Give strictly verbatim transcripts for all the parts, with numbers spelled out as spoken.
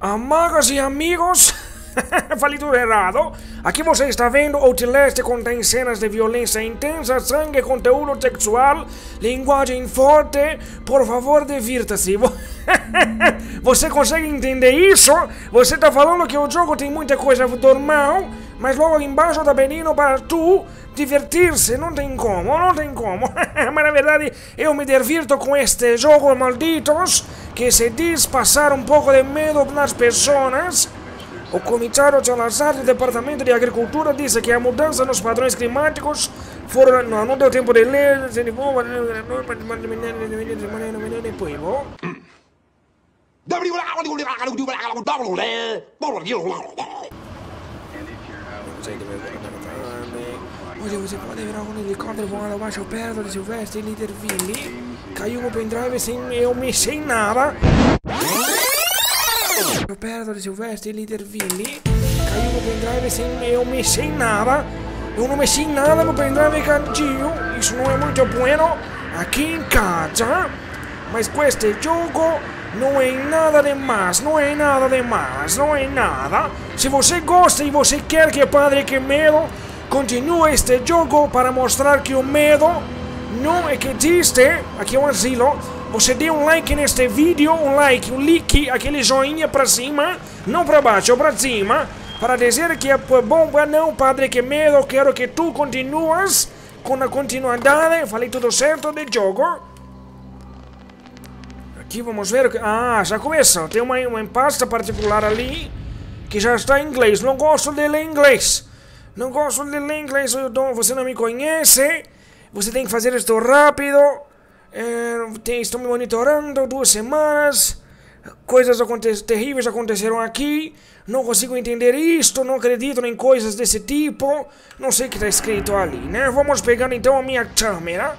Amigas e amigos, falei tudo errado. Aqui você está vendo o Outlast contém cenas de violência intensa, sangue, conteúdo sexual, linguagem forte. Por favor, divirta-se. Você consegue entender isso? Você está falando que o jogo tem muita coisa normal, mas logo embaixo está pedindo para tu divertir-se. Não tem como, não tem como. Mas na verdade eu me divirto com este jogo malditos que se diz passar um pouco de medo nas pessoas. O comissário Salazar do Departamento de Agricultura disse que a mudança nos padrões climáticos foram... Não, não deu tempo de ler... Olha, você pode ver algum helicóptero voando abaixo perto de Silvestre e Liderville. Caiu no pendrive sem eu mexer em nada. Perto de Silvestre e Liderville. Caiu no pendrive sem eu mexer em nada. Eu não mexi em nada no pendrive cantinho. Isso não é muito bueno aqui em casa. Mas com este jogo não é nada demais. Não é nada demais. Não é nada. Se você gosta e você quer que Padre Que Medo continue este jogo para mostrar que o medo não é que existe. Aqui é um asilo. Você dê um like neste vídeo, um like, um like, aquele joinha pra cima, não pra baixo, pra cima, para dizer que é bom, não, Padre Que Medo, quero que tu continuas com a continuidade, falei tudo certo, de jogo. Aqui vamos ver, ah, já começou, tem uma, uma pasta particular ali, que já está em inglês, não gosto de ler inglês, não gosto de ler inglês, você não me conhece, você tem que fazer isto rápido. É, estou me monitorando duas semanas. Coisas aconte terríveis aconteceram aqui. Não consigo entender isto. Não acredito em coisas desse tipo. Não sei o que está escrito ali, né? Vamos pegar então a minha câmera.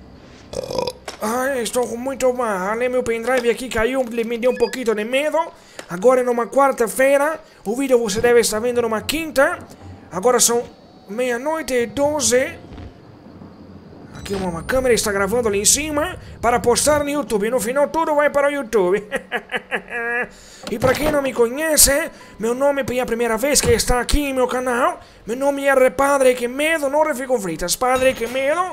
Ai, estou com muito mal. Meu pendrive aqui caiu. Me deu um pouquinho de medo. Agora é numa quarta-feira. O vídeo você deve estar vendo numa quinta. Agora são meia-noite e doze. Aqui uma câmera está gravando ali em cima para postar no YouTube. No final tudo vai para o YouTube. E para quem não me conhece, meu nome é a primeira vez que está aqui em meu canal. Meu nome é Padre Que Medo, não fico fritas. Padre Que Medo.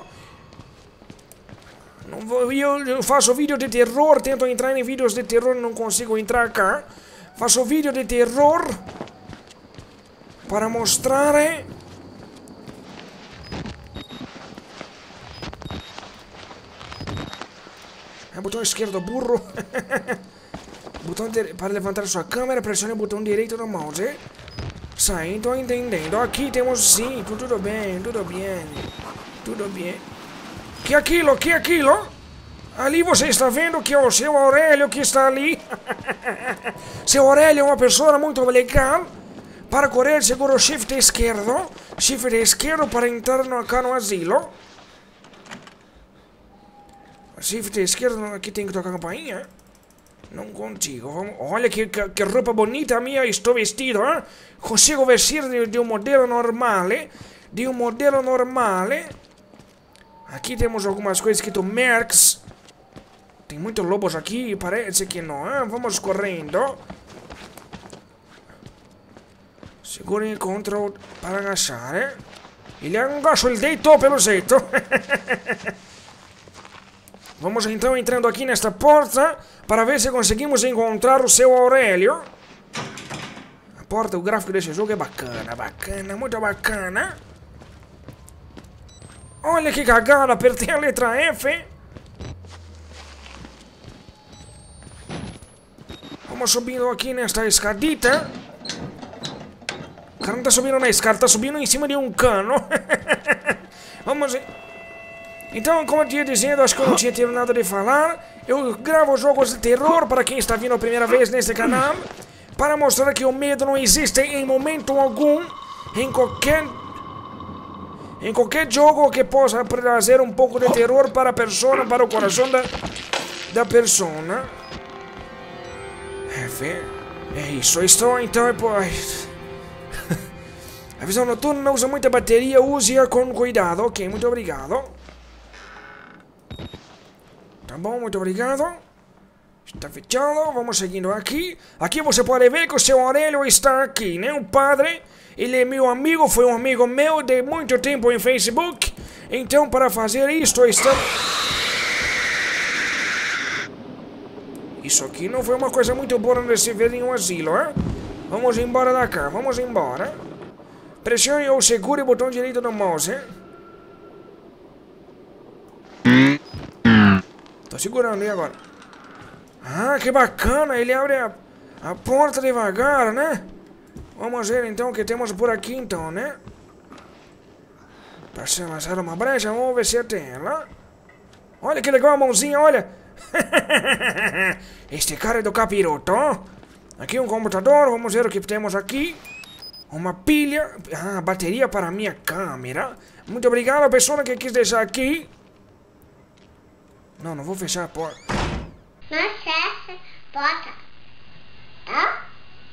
Eu faço vídeo de terror, tento entrar em vídeos de terror, não consigo entrar cá. Faço vídeo de terror para mostrar... É o botão esquerdo, burro. Botão para levantar sua câmera, pressione o botão direito do mouse. Sai, estou entendendo. Aqui temos sim, tudo bem, tudo bem. Tudo bem. Que é aquilo? Que é aquilo? Ali você está vendo que é o seu Aurélio que está ali. Seu Aurélio é uma pessoa muito legal. Para correr, segura o shift esquerdo. Shift esquerdo para entrar no, cá no asilo. Shift esquerdo, aqui tem que tocar a campainha. Não consigo. Vamos. Olha que, que, que roupa bonita minha estou vestido. Hein? Consigo vestir de, de um modelo normal. De um modelo normal. Aqui temos algumas coisas escrito Mercs. Tem muitos lobos aqui, parece que não. Hein? Vamos correndo. Segura em control para agachar. Hein? Ele agachou, ele deitou pelo jeito. Vamos então entrando aqui nesta porta para ver se conseguimos encontrar o seu Aurélio. A porta, o gráfico desse jogo é bacana, bacana, muito bacana. Olha que cagada, apertei a letra F. Vamos subindo aqui nesta escadita. O cara não tá subindo na escada, tá subindo em cima de um cano. Vamos... Então, como eu tinha dizendo, acho que eu não tinha terminado de falar. Eu gravo jogos de terror para quem está vindo a primeira vez neste canal, para mostrar que o medo não existe em momento algum, em qualquer, em qualquer jogo que possa trazer um pouco de terror para a pessoa, para o coração da, da pessoa. É, é isso, estou então, pois... A visão noturna não usa muita bateria, use-a com cuidado. Ok, muito obrigado. Tá bom, muito obrigado. Está fechado, vamos seguindo aqui. Aqui você pode ver que o seu Aurélio está aqui, né? O padre, ele é meu amigo, foi um amigo meu de muito tempo em Facebook. Então, para fazer isto, está... Isso aqui não foi uma coisa muito boa nesse velhinho asilo, hein? Vamos embora da cá, vamos embora. Pressione ou segure o botão direito do mouse, hein? Tô segurando, e agora? Ah, que bacana, ele abre a, a porta devagar, né? Vamos ver então o que temos por aqui então, né? Para se lançar uma brecha, vamos ver se tem ela. Olha que legal a mãozinha, olha! Este cara é do capiroto. Aqui um computador, vamos ver o que temos aqui. Uma pilha, ah, bateria para a minha câmera. Muito obrigado a pessoa que quis deixar aqui. Não, não vou fechar a porta. Não fecha a porta, tá?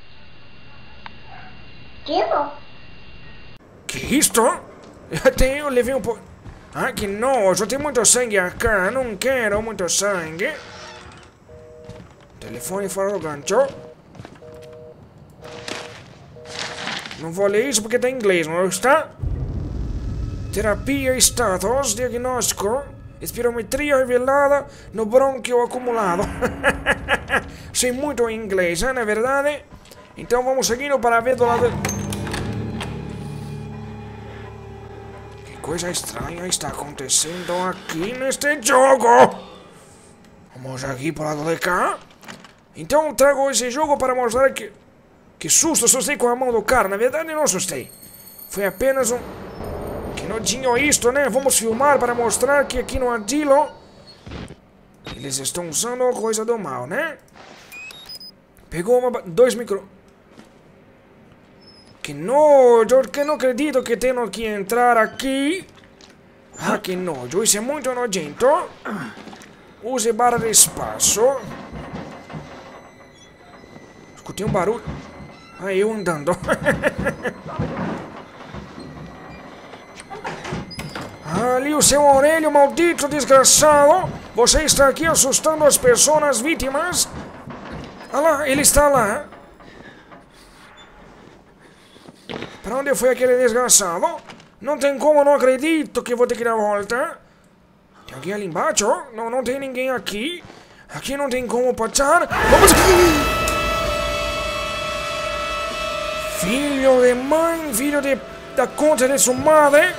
Que bom. Que isto? Eu tenho, levei um pouco... Ah, que nojo, tem muito sangue aqui, não quero muito sangue. Telefone fora do gancho. Não vou ler isso porque está em inglês, não está? Terapia status, diagnóstico, espirometria revelada no brônquio acumulado. Sei muito inglês, não é verdade? Então vamos seguindo para ver do lado... Que coisa estranha está acontecendo aqui neste jogo. Vamos aqui para o lado de cá. Então trago esse jogo para mostrar que... Que susto, assustei com a mão do cara. Na verdade não assustei. Foi apenas um... Que nojinho isto, né? Vamos filmar para mostrar que aqui no asilo... Eles estão usando a coisa do mal, né? Pegou uma... Dois micro... Que nojo, que não acredito que tenho que entrar aqui. Ah, que nojo, isso é muito nojento. Use barra de espaço. Escutei um barulho. Ah, eu andando. Ali o seu Aurélio, maldito desgraçado. Você está aqui assustando as pessoas vítimas. Ah lá, ele está lá. Para onde foi aquele desgraçado? Não tem como, não acredito que vou ter que dar a volta. Tem alguém ali embaixo? Não, não tem ninguém aqui. Aqui não tem como passar. Vamos... Filho de mãe, filho de, da conta de sua madre.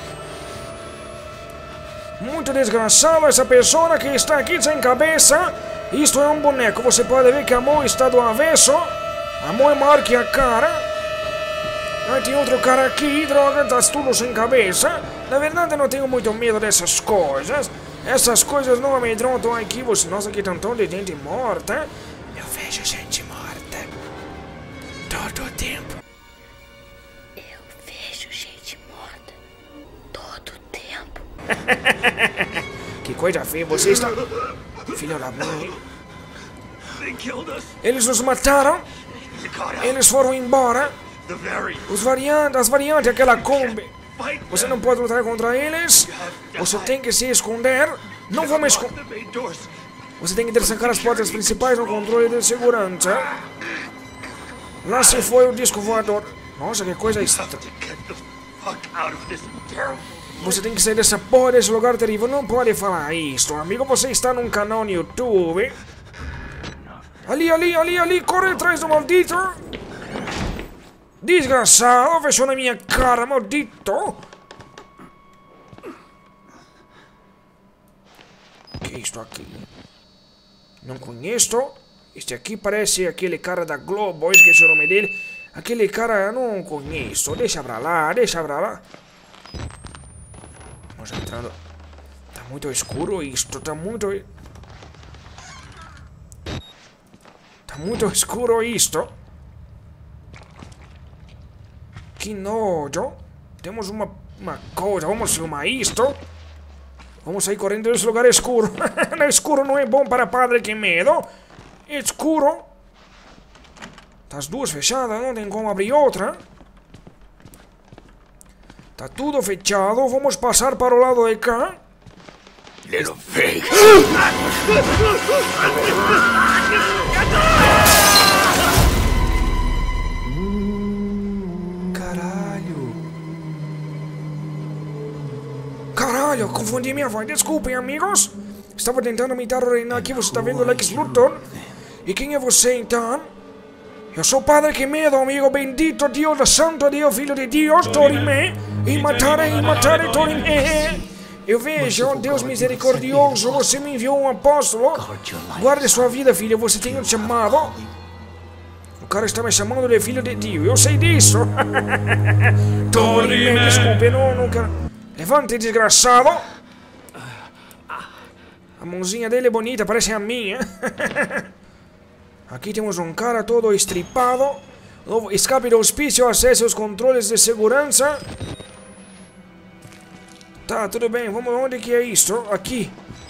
Muito desgraçado essa pessoa que está aqui sem cabeça. Isto é um boneco, você pode ver que a mão está do avesso. A mão é maior que a cara. Ah, tem outro cara aqui, droga, está tudo sem cabeça. Na verdade não tenho muito medo dessas coisas. Essas coisas não amedrontam aqui. Você, nossa, aqui tem um tanto de gente morta. Eu vejo gente morta todo o tempo. Que coisa feia, você está... Filho da mãe. Eles nos mataram. Eles foram embora. Os variantes, as variantes, aquela Kombi. Você não pode lutar contra eles. Você tem que se esconder. Não vou me esconder. Você tem que trancar as portas principais no controle de segurança. Lá se foi o disco voador. Nossa, que coisa estranha. Você tem que sair dessa porra desse lugar terrível. Não pode falar isso, amigo. Você está num canal no YouTube. Ali, ali, ali, ali. Corre atrás do maldito. Desgraçado. Fechou na minha cara, maldito. Que é isto aqui? Não conheço. Este aqui parece aquele cara da Globo. Esqueci o nome dele. Aquele cara eu não conheço. Deixa pra lá, deixa pra lá. Vamos entrando. Tá muito escuro isto, tá muito... Tá muito escuro isto. Que nojo. Temos uma, uma coisa, vamos filmar isto. Vamos sair correndo desse lugar escuro. No escuro não é bom para padre, que medo. Escuro. Tá as duas fechadas, não tem como abrir outra. Tá tudo fechado, vamos passar para o lado de cá. Little pig. Caralho. Caralho, confundi minha voz. Desculpem, amigos. Estava tentando imitar o Renan aqui. Você está vendo o Lex Luthor? E quem é você, então? Eu sou Padre que medo, amigo. Bendito Dio, da Santo Dio, Filho de Deus, Torime. E matare, e matare, Torime. Eu vejo, Deus misericordioso, você me enviou um apóstolo. Guarde sua vida, filho, você tem um chamado. O cara está me chamando de filho de Dio, eu sei disso. Torime, desculpe, não, não quero... Levante, desgraçado. A mãozinha dele é bonita, parece a minha. Aqui temos um cara todo estripado. Novo escape do hospício, acesso aos controles de segurança. Tá, tudo bem, vamos onde que é isso? Aqui.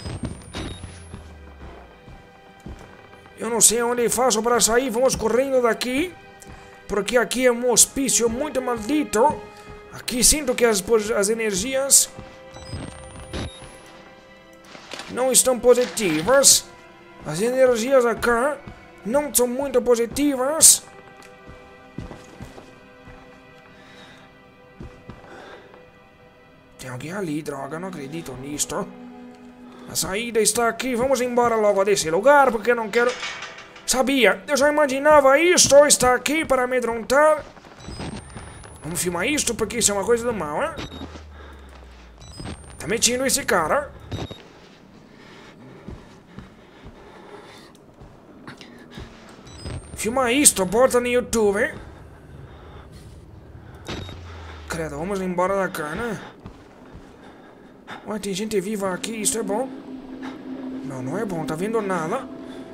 Eu não sei onde faço para sair, vamos correndo daqui. Porque aqui é um hospício muito maldito. Aqui sinto que as, as energias não estão positivas. As energias acá não são muito positivas. Tem alguém ali, droga, não acredito nisto. A saída está aqui, vamos embora logo desse lugar, porque eu não quero... Sabia, eu já imaginava isto, está aqui para amedrontar. Vamos filmar isto, porque isso é uma coisa do mal, hein? Tá metindo esse cara. Filma isto, bota no YouTube. Credo, vamos embora da cá, né? Ué, tem gente viva aqui, isso é bom? Não, não é bom, tá vendo nada.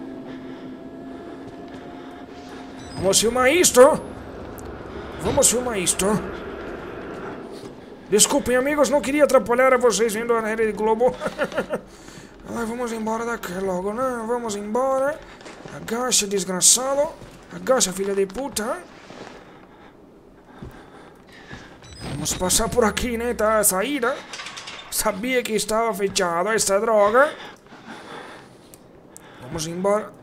Vamos filmar isto. Vamos filmar isto. Desculpem, amigos, não queria atrapalhar a vocês vendo a Rede Globo. Ai, vamos embora daqui logo, né? Vamos embora. Agacha, desgraçado. Agacha, filha de puta. Vamos passar por aqui, né? Tá a saída. Sabia que estava fechada esta droga. Vamos embora.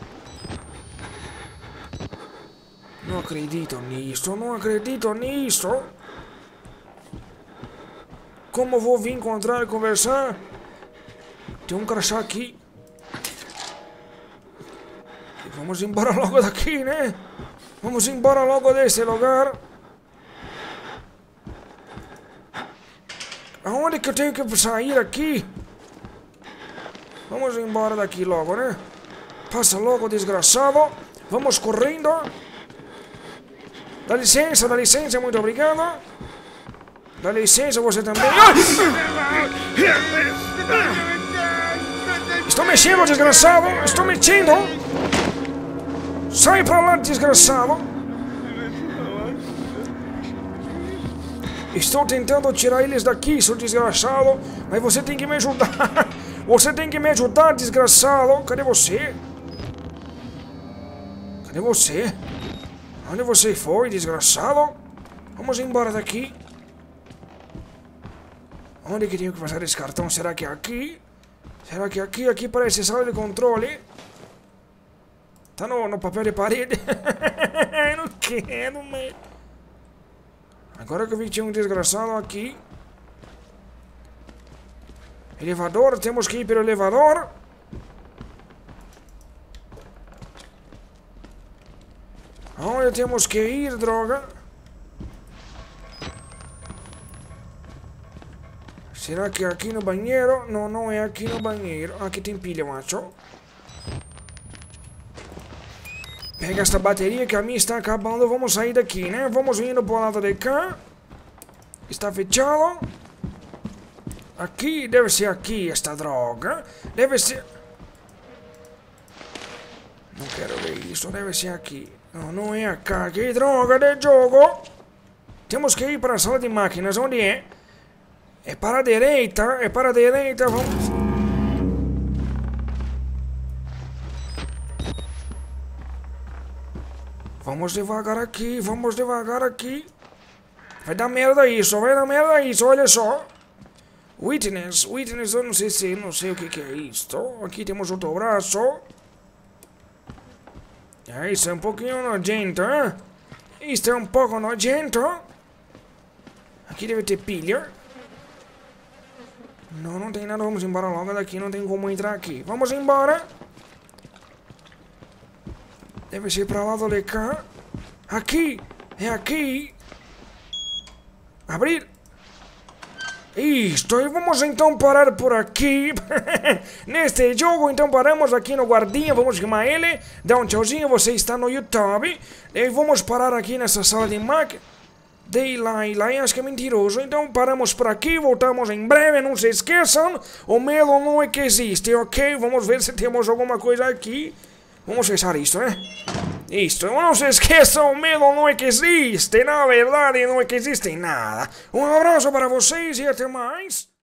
Não acredito nisso, não acredito nisso. Como vou vir encontrar e conversar? Tem um crachá aqui. Vamos embora logo daqui, né? Vamos embora logo desse lugar. Aonde que eu tenho que sair aqui? Vamos embora daqui logo, né? Passa logo, desgraçado. Vamos correndo. Dá licença, dá licença, muito obrigado. Dá licença, você também. Estou mexendo, desgraçado. Estou mexendo. Sai pra lá, desgraçado. Estou tentando tirar eles daqui, seu desgraçado. Mas você tem que me ajudar. Você tem que me ajudar, desgraçado. Cadê você? Cadê você? Onde você foi, desgraçado? Vamos embora daqui. Onde que tenho que passar esse cartão? Será que é aqui? Será que é aqui? Aqui parece sala de controle. Tá no, no papel de parede. Eu não quero, mas... Agora que eu vi que tinha um desgraçado aqui. Elevador, temos que ir pelo elevador. Aonde temos que ir, droga? Será que é aqui no banheiro? Não, não é aqui no banheiro. Aqui tem pilha, macho. Pega esta bateria que a minha está acabando. Vamos sair daqui, né? Vamos indo pro lado de cá. Está fechado. Aqui, deve ser aqui esta droga. Deve ser... Não quero ver isso, deve ser aqui. Não, não é aqui. Que droga de jogo. Temos que ir para a sala de máquinas. Onde é? É para a direita. É para a direita. Vamos... Vamos devagar aqui. Vamos devagar aqui. Vai dar merda isso. Vai dar merda isso. Olha só. Witness. Witness, eu não sei se... Não sei o que, que é isto. Aqui temos outro braço. É, isso é um pouquinho nojento, hein? Isso é um pouco nojento. Aqui deve ter pilha. Não, não tem nada. Vamos embora logo daqui. Não tem como entrar aqui. Vamos embora. Deve ser pra lá do cá. Aqui. É aqui. Abrir. Isto. E vamos então parar por aqui. Neste jogo, então paramos aqui no guardinha. Vamos chamar ele. Dá um tchauzinho. Você está no YouTube. E vamos parar aqui nessa sala de máquina. Dei lá e lá, acho que é mentiroso. Então paramos por aqui, voltamos em breve. Não se esqueçam, o medo não é que existe, ok? Vamos ver se temos alguma coisa aqui. Vamos fechar isto, né? Isto, não se esqueçam, o medo não é que existe. Na verdade, não é que existe nada. Um abraço para vocês e até mais.